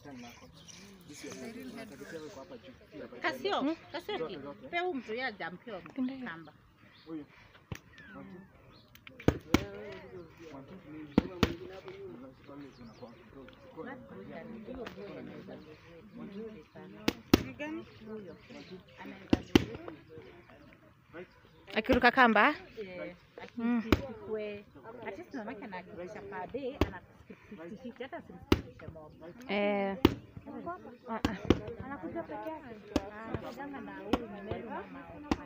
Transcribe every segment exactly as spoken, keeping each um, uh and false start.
Kasio, kasio ki. Pe mtu ya jampio kamba. Huyu. Akiruka kamba? Eh, akisikwe. Ati sio maki anakisha pade, anasikisha hata simsikisha mob. Eh. Anakuja peke yake. Anakujanga na huyu mmeli mama.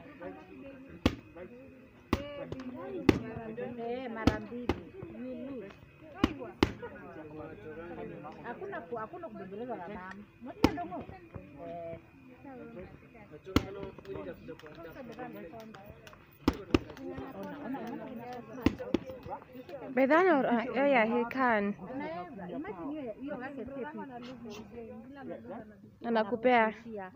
Eh, mara mbili. Hakuna hakuna kubembeleza na mama. Mmoja ndogo. Eh. Bedhani oh yeah, he can. Anakupea.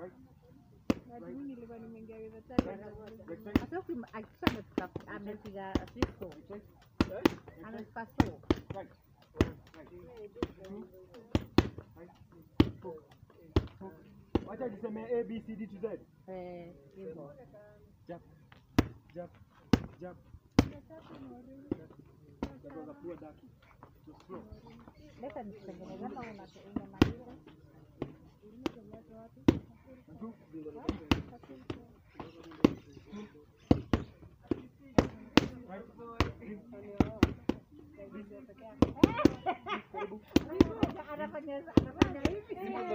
Wacha niseme A B C D to Z. Eh, hivyo. Jump. Jump. Jump. That was a poor ducky. Too slow. Leta nitengeneza kama unamaliza. Anafanya anafanya hivi.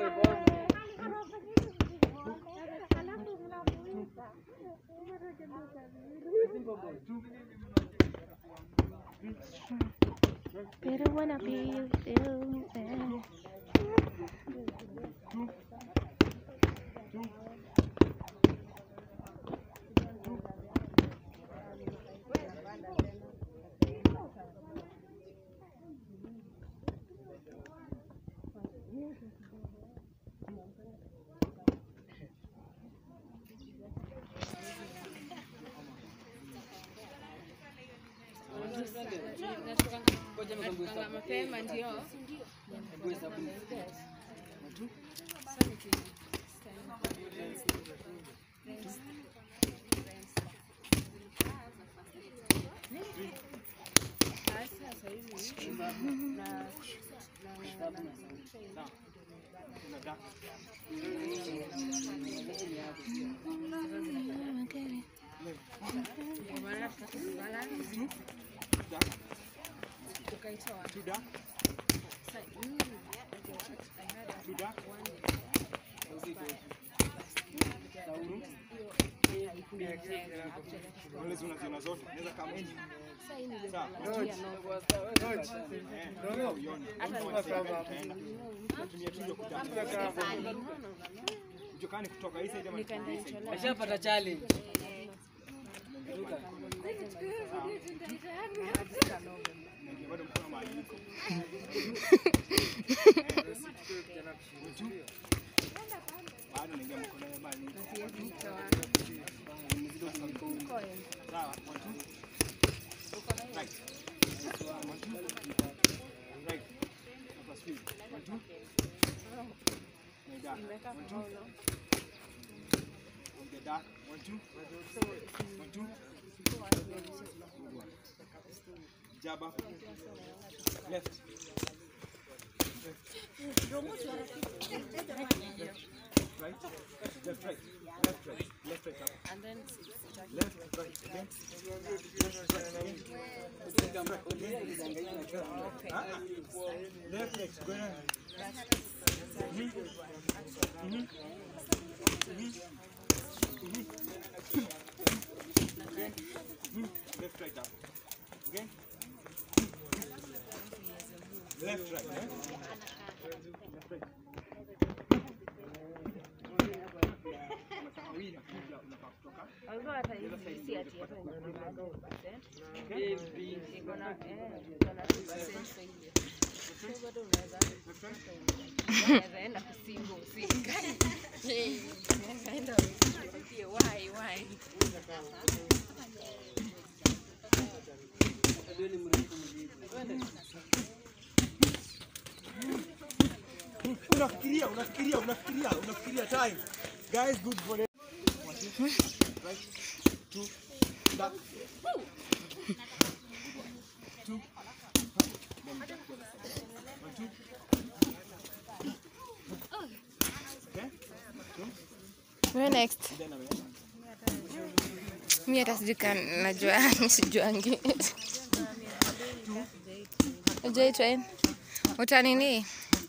Pero wanna be you still there. Mapema ndio. Mjukani kutoka hii side ama ashapata challenge. Bado mkono maaliko. Bado ningia mkono mali. Sawa, right. Right. Hapa speed. One, two. One, two. Okay, dark. One, two. One, two. Jab up. Left. Right. Left, right. Left, right. Left, right. Up. And then Left, right. Again. Left, next. Go ahead. Mm-hmm. Mm-hmm. Mm-hmm. Left, right. Up. Again. Left, right. Eh? Left, right. Although hata hivi si ati hata iko na eh iko na two percent failure. Sio bado unaweza unaweza enda kusingo singa. Eh, enda usikie why why. Unafikiria, unafikiria, unafikiria, unafikiria time. Guys, good for it. One, two, right, two, back, two, then back. One, two. Okay, two. Where next? Then away. Mimi hata sijui kama najua, sijuangi. Ujai train? Utanini?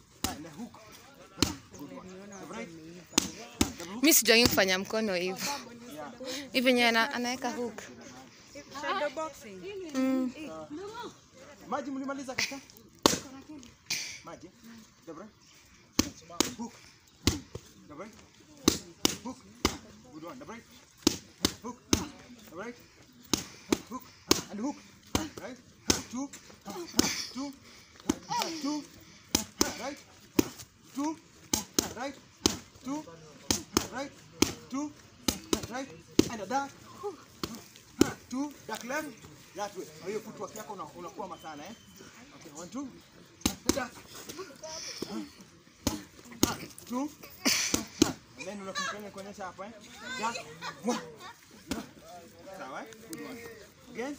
Mimi sijuangi kufanya mkono hivi. Hivi nye anaweka hook. Shadow boxing. Mm. Maji mlimaliza kaka? Maji. Dobra. Hook. Dobra. Hook. Good one. Dobra. Hook. Dobra. Hook. And hook. Right? Two. Two. Two. Right? Two. Right? Two. Right? Two. Right? And a dark. Two. Dark left. That way. Hiyo footwork yako unakuwa masana eh? Okay, one, two. Dark. Two. And then unakumbuka kuonyesha hapa eh? Dark. One. Sawa eh? Good one. Again.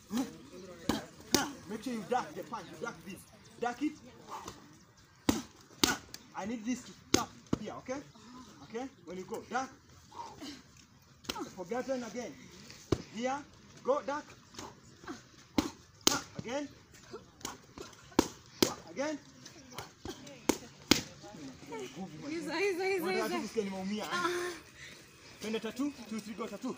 Make sure you duck the punch. You duck this. Duck it. I need this to stop here, okay? Okay? When you go, duck. Forgotten again. Here. Go, duck. Again. Again. Hizo hizo hizo hizo. Watu kusikia nimeumia. Twende tatu, two, three, go tatu.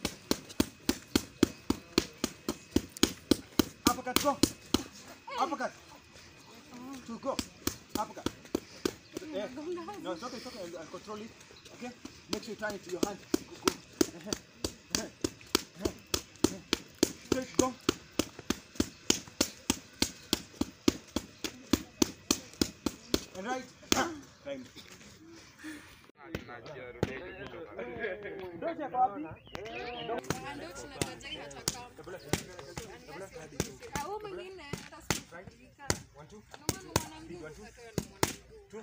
Uppercut, go. Uppercut. Two, go. Uppercut. Yeah. No, it's okay, it's okay. I'll, I'll control it. Okay? Make sure you turn it to your hand. Go, go. Straight, go. And right. Time. Don't check up. One, two. One, two. Two.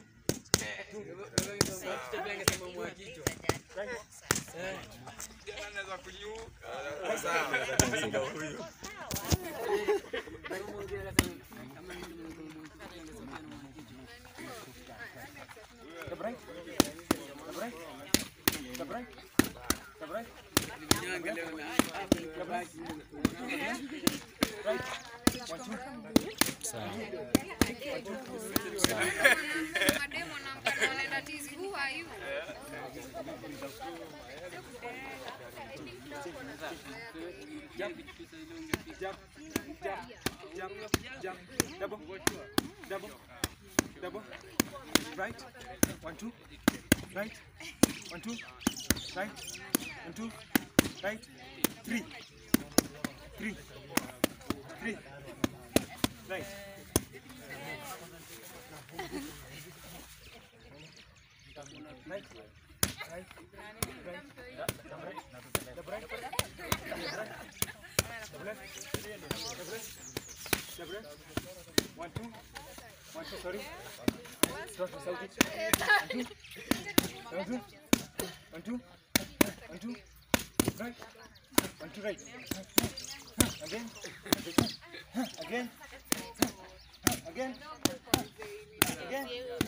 The break. The break. The break. The break. The break. Right. One, two. Who are you? Jump, jump, jump, jump, jump, double, double, double, right, one, two, right, one, two, right, one, two, right, three, three, three, right. Right, right, right, right, the right, the left, the left, the left, one, two, one, two, sorry, start to Saudi, one, two, one, two, one, two, right, one, two, right, again, again, again, again,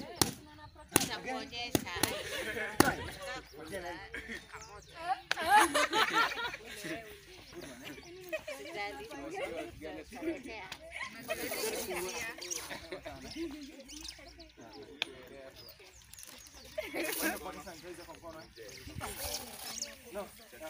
no,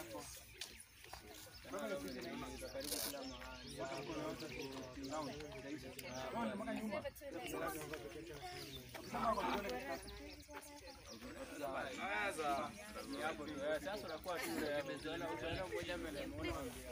sasa unakuwa tu umezoea utaenda mmoja mbele muone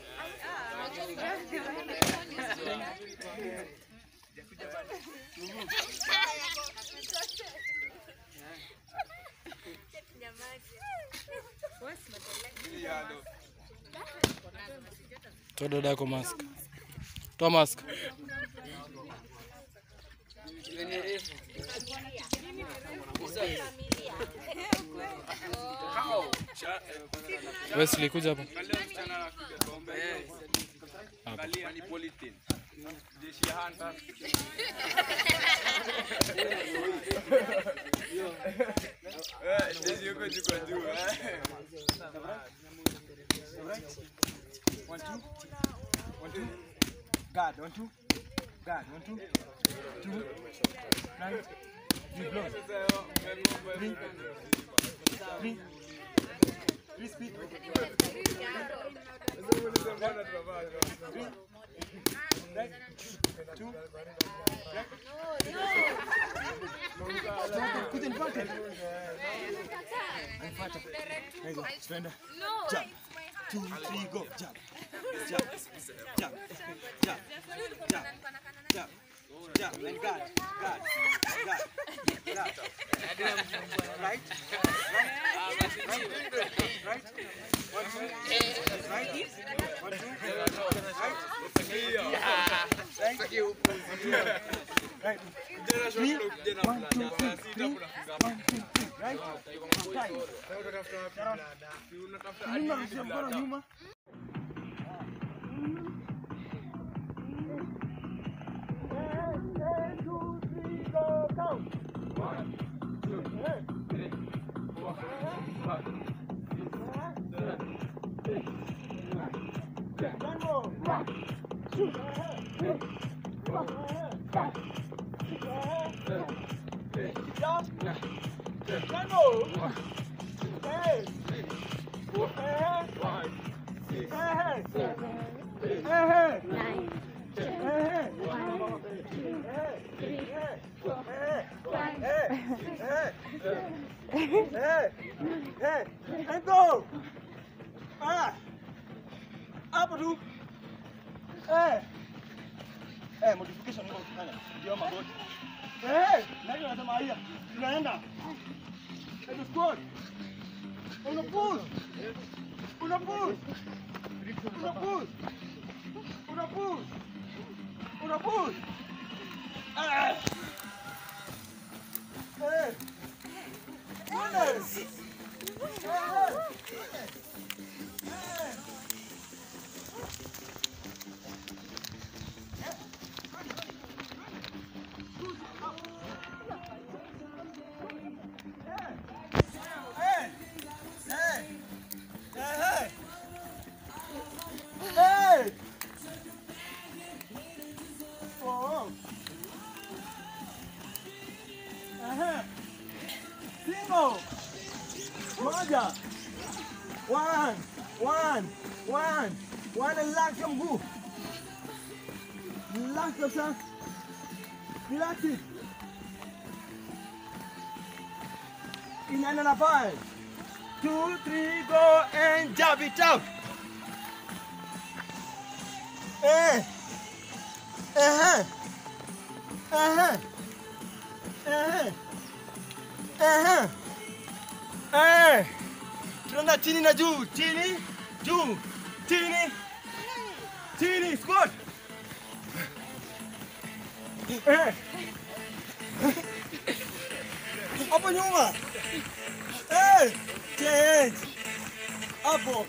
Toa dada yako mask. Toa mask. Sasa Wesley kuja hapa. One, two. One, two. Guard, one, two. Guard, one, two. Two. Right. Three blows. Three. Three. Three speed. Three. Right. Two. Right. Kuja nipate. Nipate. There you go. Surrender. Jump. Two, three, go. Jump. Jump. Jump. Jump. Jump. Jump. Jump. And guard. Guard. Guard. Guard. Right. Right. Right. Right. One, two. Right. One, two. Right. Thank you. Right. Three. One, two, three. Three. One, two, three. Right. Five. Nyuma, rusha mkono nyuma. Hey, hey, and go. Ah, apa tu? Eh, eh, modification ndio kufanya. Ndio magoti. Eh, nani anasema haya? Tunaenda. Let's go. Una push. Una push. Una push. Una push. Una push. Ah. Eh. Goodness. Eh. Moja. One, one, one, one, relax your move. Relax yourself. Relax it. In another five. Two, three, go and jab it up. Eh. Uh-huh. Uh-huh. Uh-huh. Uh-huh. Eh, tunaenda chini na juu, chini, juu, chini, chini, squat. Eh, hapo nyuma. Eh, change. Hapo.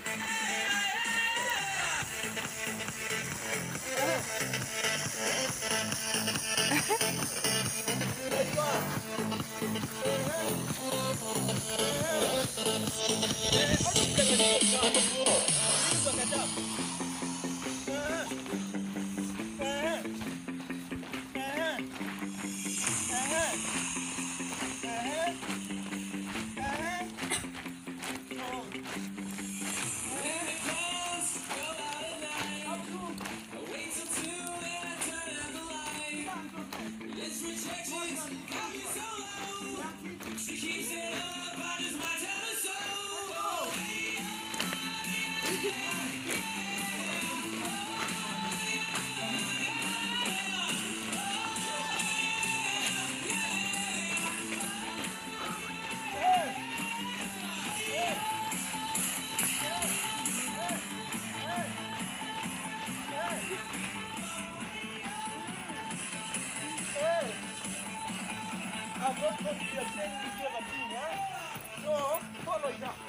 We are saying this is a team, eh? So, follow it up.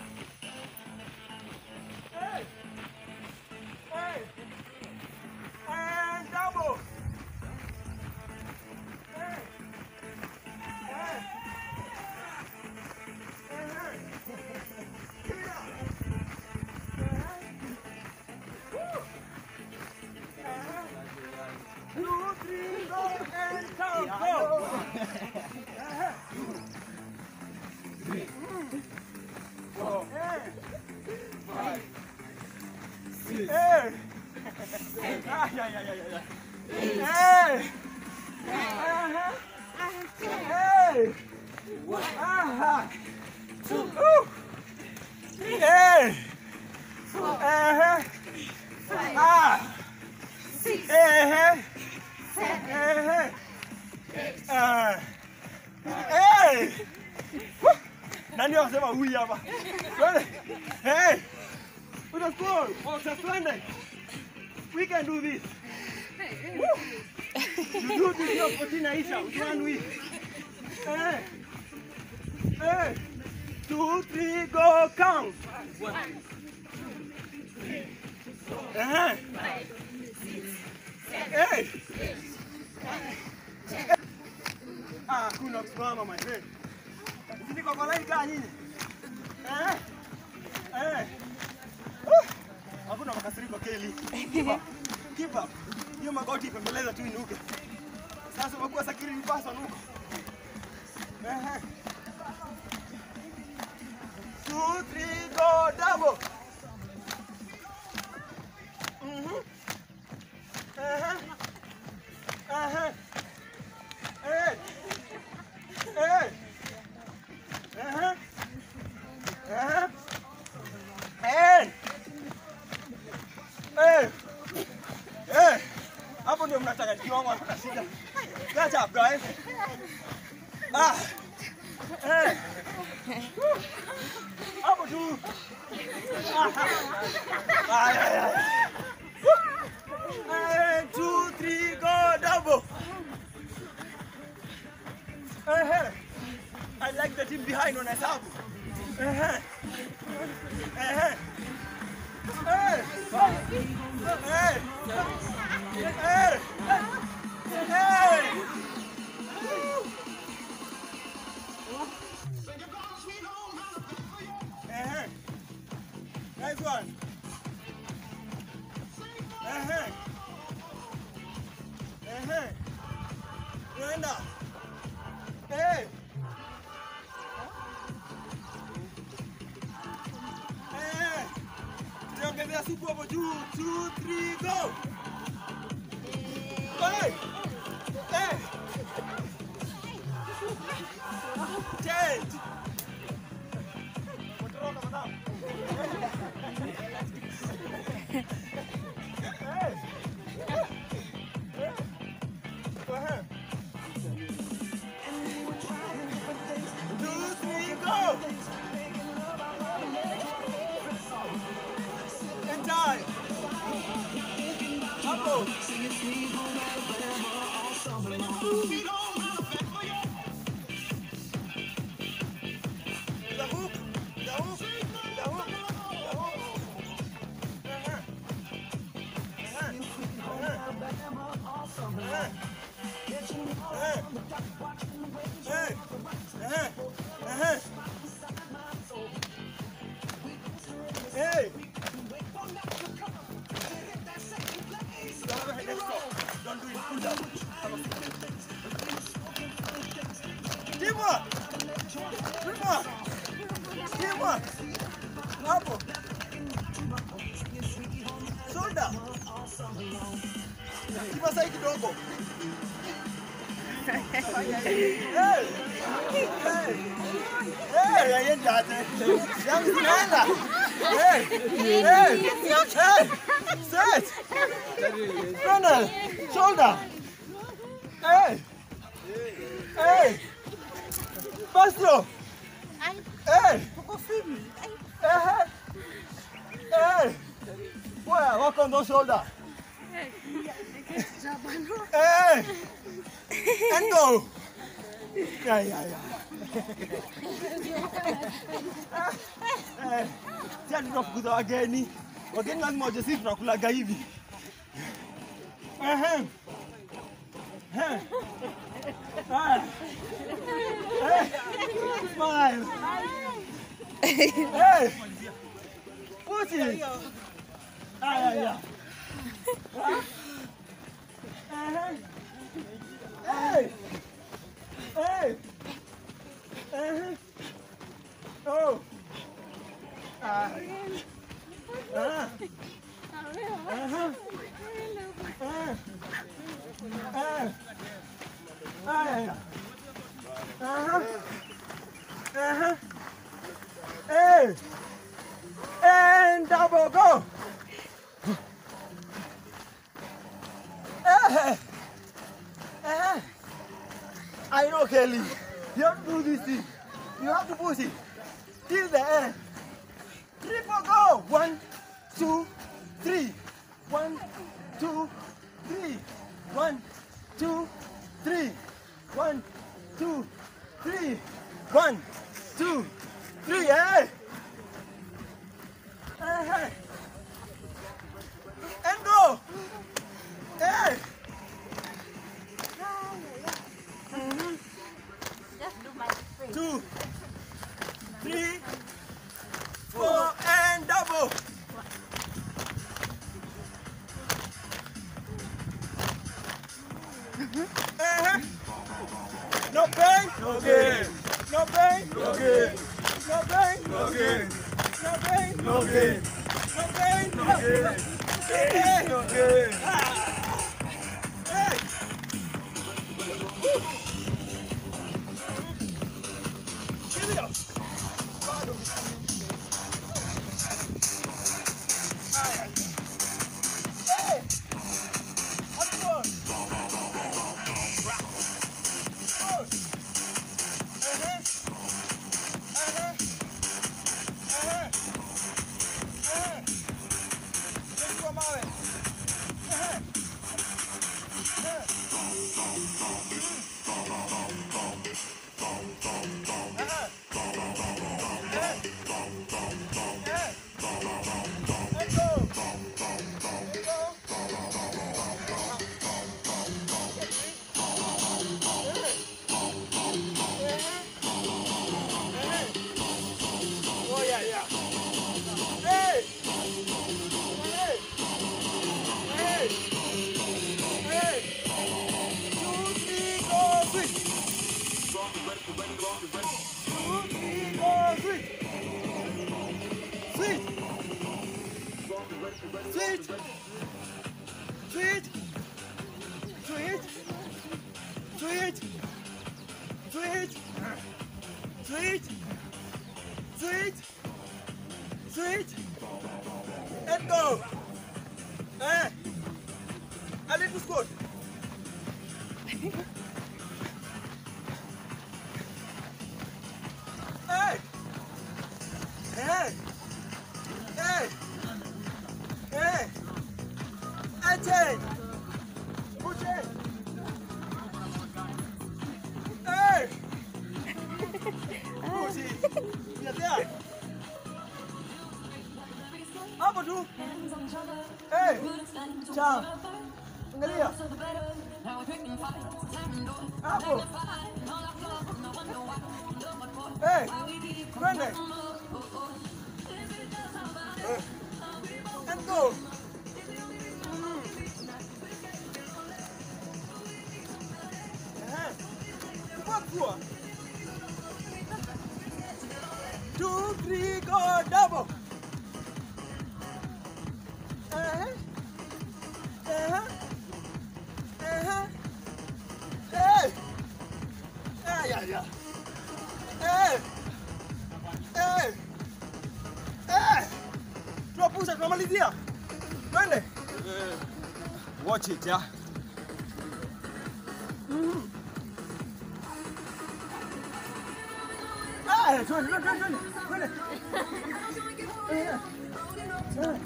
Hey! Hey! And double! Hey! Hey! Hey! Give it up! Two, three, go and count, go! Four, five, six, hey! Ah, yeah, yeah, yeah, yeah, yeah. Hey! Uh-huh. Hey! Uh-huh. Ooh. Hey! Uh-huh. Ah! Hey! Hey! Uh, hey! Nani wasema huyu hapa? Hey! Put us goal. Oh, suspended. We can do this. Woo. You do this now for Tina Isha. One week. Hey! Hey! Two, three, go, count. One. Uh-huh. Hey! Ah, kuna kusimama my friend. Sisi kwa kwa line kaa nyinyi. Eh? Eh. Hakuna makasiriko Kelly. Keep up. Keep up. Hiyo magoti pembeleza tu inuke. Sasa umekuwa security person huko. Eh. Two, three, go, double. Mhm. Uh-huh. Uh-huh. Hey. Hey. Uh-huh. Uh-huh. Hey. Hey. Hey. Hapo ndio mnataka kiwango hata shida. Catch up guys. Ah. Hey. Hapo tu. Ah. Ay ay ay. And two, three, go, double. Uh-huh. I like the team behind when I stop. Uh-huh. Uh-huh. Hey! Hey! Hey! Hey! Uh-huh. Nice one. Uh-huh. Uh-huh. Brenda. Hey. Hey. Tunaongezea supu hapo juu. Two, three, go. Hey. Hey. Change. Hey. Go ahead. Two, three, go! And time. Up. The hook. The hook. The hook. The hook. Uh-huh. Uh-huh. Uh-huh. Uh-huh. Hey! Uh-huh. Uh-huh. Hey! Don't do it. Pull down. Teamwork! Teamwork! Teamwork! Up. Shoulder. Kipa sahi kidogo. Hey! Hey! Hey, yaenda ate. Yangu zinaenda. Hey! Hey! Hey! Set! Runner! Shoulder! Hey! Hey! Faster! Hey! Hey! Hey! Where? Walk on those shoulders. Hey! And go! Ya ya ya. Eh, sasa tunafukuza wageni. Wageni lazima waje, sisi tunakulaga hivi. Ehe. Eh. Ah. Eh. Smile. Hey. Pussy. Ah ya ya. Uh-huh. Hey! Hey! Uh-huh. Oh! Ah! Ah! Uh-huh. Ah! Ah! Ah! Uh-huh. Uh-huh. Hey! And double go! Uh-huh. Uh-huh. I know, Kelly. You have to do this thing. You have to push it till the end. Triple go. One, two, three. One, two, three. One, two, three. One, two, three. One, two, three. Hey. Uh-huh. And go. Hey. Mm-hmm. Just do my face. Two, three, four, and double. Uh-huh. No pain, no gain. No pain, no gain. No pain, no gain. No pain, no gain. No pain, no gain. Hey, no gain. Hey. Here we go. Hey. Up one. Uh-huh. Uh-huh. Uh-huh. Uh-huh. Let's go, Molly. Uh-huh. Sweet, sweet, sweet, sweet, sweet, sweet, sweet, sweet, and go. Eh, a little squat. Hey, hey, hey. Hey! Hey! Push it! Hey! Push it! You're there! Hapo tu! Hey! Ciao! Angalia! Hapo! Hey! Twende! And go! Uh-huh. Two, three, go, double! Uh-huh. Uh-huh. Uh-huh. Hey! Hey, yeah, yeah. Hey! Hey! Hey! Tunapusha, tunamalizia. Twende. Watch it, yeah. Mm-hmm. Hey, twende, twende, twende, twende. Yeah. Yeah.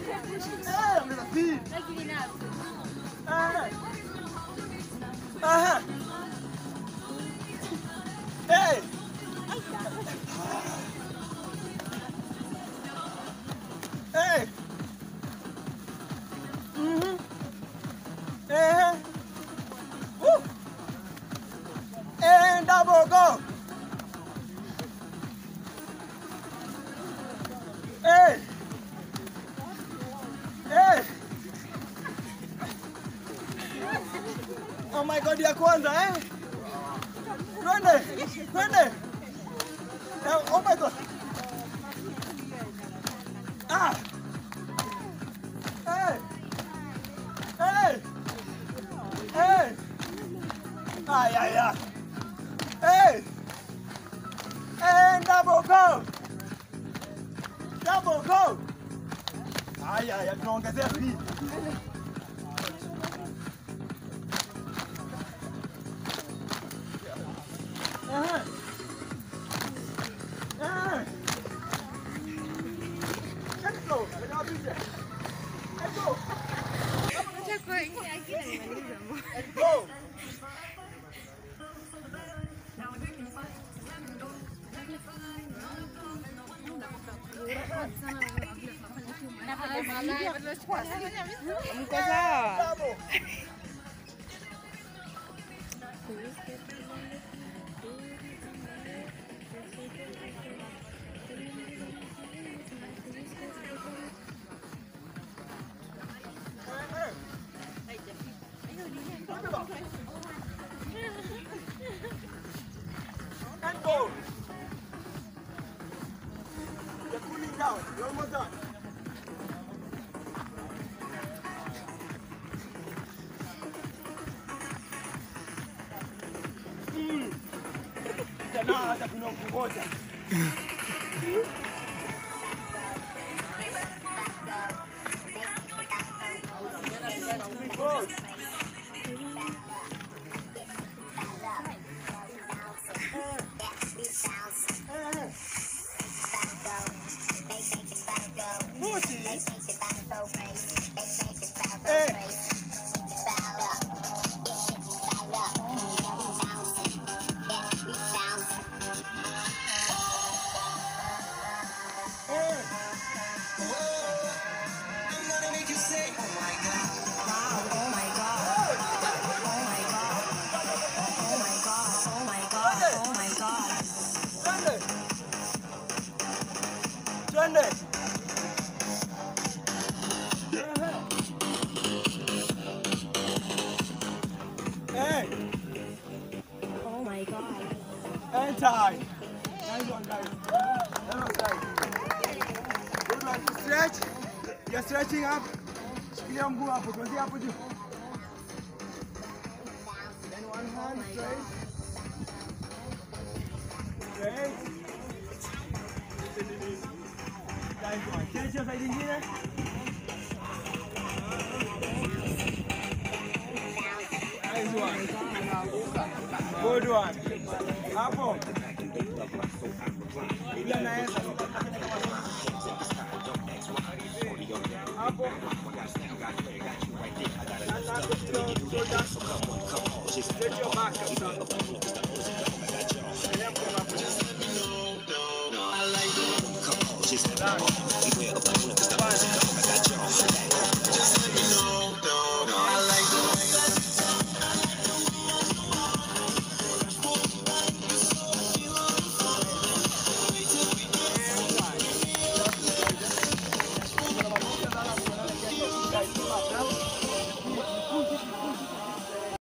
Eh, ongeza speed. Eh. Aha. Hey. Hey. Mhm. Eh. Woo. And double go. Hey. Hey. Oh my God, ya kwanza eh? Twende. Twende. Oh my God. Ah. Hey. Hey. Hey. Ay, ay, ay. Hey. And double go. Double go. Ay, ay, ay, tunaongezea speed. Uh-huh. Uh-huh. Let's go. Let's go. Let's go. Mko sawa? Double. And go. You're cooling down. You're almost done. Mm. Jamaa hata kuna kungoja. Go. Twende. Hey. Oh my God. And tie. Nice one, guys. That was nice. Good one. Stretch. You're stretching up. Shikilia mguu hapo. Kuanzia hapo juu. Then one hand straight. Straight. Nice one. Change your side ingine. Nice one. Good one. Hapo. Ile naenda. Hapo. Stretch your back.